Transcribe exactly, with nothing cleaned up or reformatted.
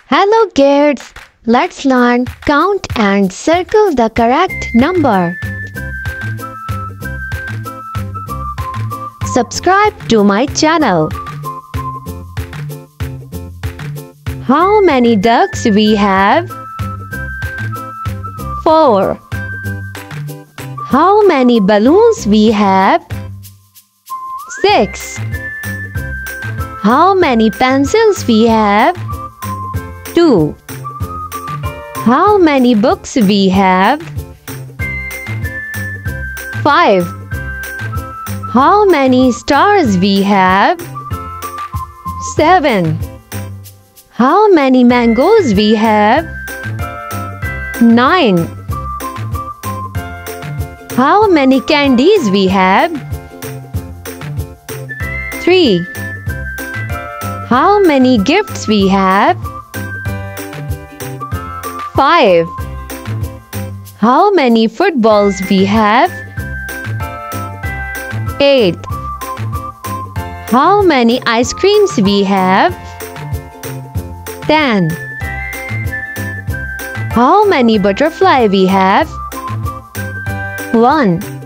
Hello kids, let's learn count and circle the correct number. Subscribe to my channel. How many ducks we have? Four. How many balloons we have? Six. How many pencils we have? Two. How many books we have? Five. How many stars we have? Seven. How many mangoes we have? Nine. How many candies we have? Three. How many gifts we have? Five. How many footballs we have? Eight. How many ice creams we have? Ten. How many butterflies we have? One.